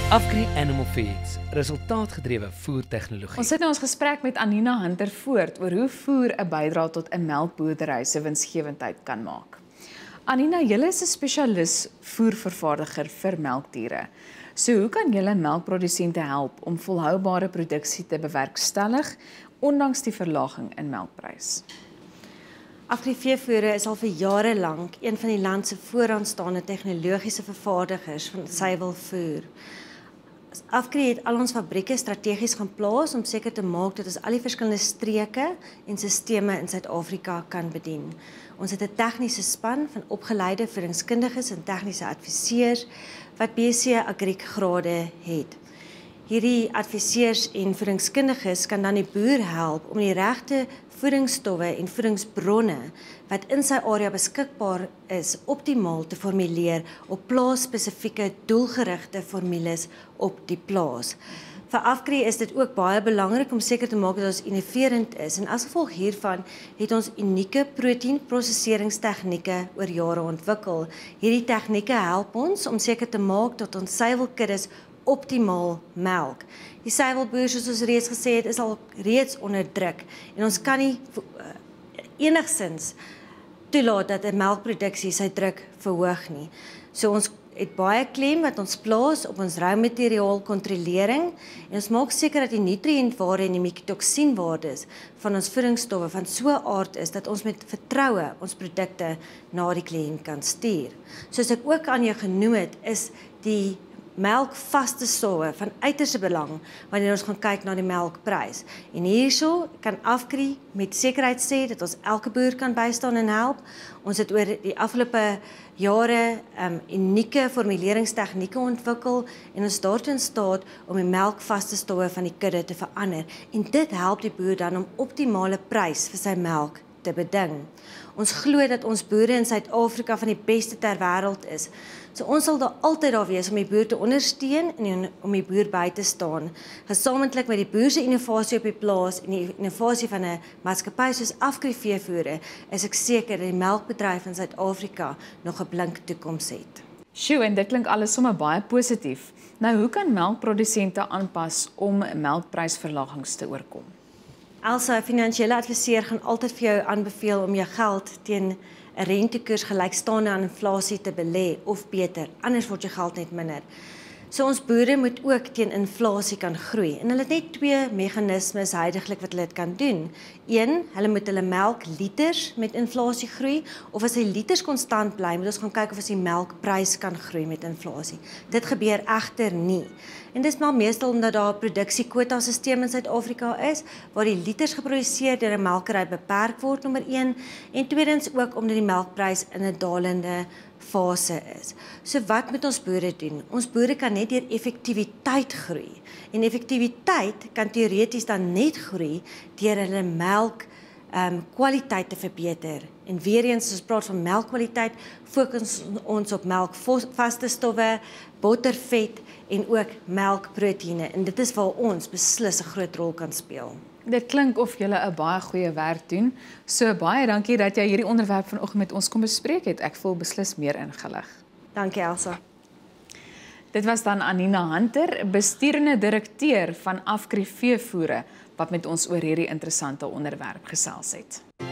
Afgri Animal Feeds, resultaatgedrewe voertegnologie. Ons sit nou ons gesprek met Anina Hunter voort oor hoe voer 'n bydrae tot 'n melkboerdery se winsgewendheid kan maak. Anina, julle is 'n spesialis voervervaardiger vir melkdiere. So hoe kan julle melkprodusente help om volhoubare produksie te bewerkstellig ondanks die verlaging in melkprys? Afgri veevoere is al vir jare lank een van die land se vooraanstaande tegnologiese vervaardigers van suiwelvoer. Afgri het al ons fabrieke strategies gaan plaas om seker te maak dat ons al die verskillende streke en sisteme in Suid-Afrika kan bedien. Ons het 'n tegniese span van opgeleide voedingskundiges en tegniese adviseurs wat BSc Agriek-grade het. Hierdie adviseurs en voedingskundiges kan dan die boer help om die regte voedingsstowwe en voedingsbronne wat in sy area beskikbaar is, optimaal te formuleer op plaasspesifieke doelgerigte formules op die plaas. Vir Afgri is dit ook baie belangrik om seker te maak dat ons innoverend is en as gevolg hiervan het ons unieke proteïenprosesseringstegnieke oor jare ontwikkel. Hierdie tegnieke help ons om seker te maak dat ons suiwelkuddes optimaal melk. Die suiwelboer, soos ons reeds gesê het, is al reeds onder druk en ons kan nie enigsins toelaat dat 'n melkproduksie sy druk verhoog nie. So ons het baie klem wat ons plaas op ons roumateriaal kontrolering en ons maak seker dat die nutriëntwaarde en die mikotoksienwaardes van ons voedingsstowwe van so 'n aard is dat ons met vertroue ons produkte na die kliënt kan stuur. Soos ek ook aan jou genoem het, is die melkvaste stowwe van uiterste belang wanneer ons gaan kyk na die melkprys. En hierso kan Afgri met sekerheid sê dat ons elke boer kan bystaan en help. Ons het oor die afgelope jare unieke formuleringstegnieke ontwikkel en ons daartoe in staat om die melkvaste stowwe van die kudde te verander. En dit help die boer dan om optimale prys vir sy melk te beding. Ons glo dat ons boere in Suid-Afrika van die beste ter wêreld is. So ons sal daar altyd daar wees om die boer te ondersteun en om die boer by te staan. Gesamentlik met die boer se innovasie op die plaas en die innovasie van 'n maatskappy soos Afgri veevoere, is ek seker dat die melkbedryf in Suid-Afrika nog 'n blink toekoms het. Sjoe, en dit klink alles sommer baie positief. Nou, hoe kan melkprodusente aanpas om melkprysverlagings te oorkom? Elsa, 'n finansiële adviseur gaan altyd vir jou aanbeveel om jou geld teen 'n rentekoers gelykstaande aan inflasie te belê of beter, anders word jou geld net minder. So ons boere moet ook teen inflasie kan groei en hulle het net twee meganismes huidiglik wat hulle dit kan doen. Een, hulle moet hulle melkliters met inflasie groei of as die liters konstant bly, moet ons gaan kyk of ons die melkprys kan groei met inflasie. Dit gebeur egter nie. En dis maar meestal omdat daar 'n produksiekwota-sisteem in Suid-Afrika is waar die liters geproduseer deur 'n melkery beperk word, nommer 1, en tweedens ook omdat die melkprys in 'n dalende fase is. So wat moet ons boere doen? Ons boere kan net deur effektiwiteit groei. En effektiwiteit kan teoreties dan net groei deur hulle melk kwaliteit te verbeter. En weer eens, as ons praat van melkkwaliteit, fokus ons op melkvaste stowwe, bottervet en ook melkproteïene. En dit is waar ons beslis 'n groot rol kan speel. Dit klink of julle 'n baie goeie werk doen. So baie dankie dat jy hierdie onderwerp vanoggend met ons kom bespreek het. Ek voel beslis meer ingelig. Dankie, Elsa. Dit was dan Anina Hunter, besturende direkteur van Afgri Veevoere, wat met ons oor hierdie interessante onderwerp gesels het.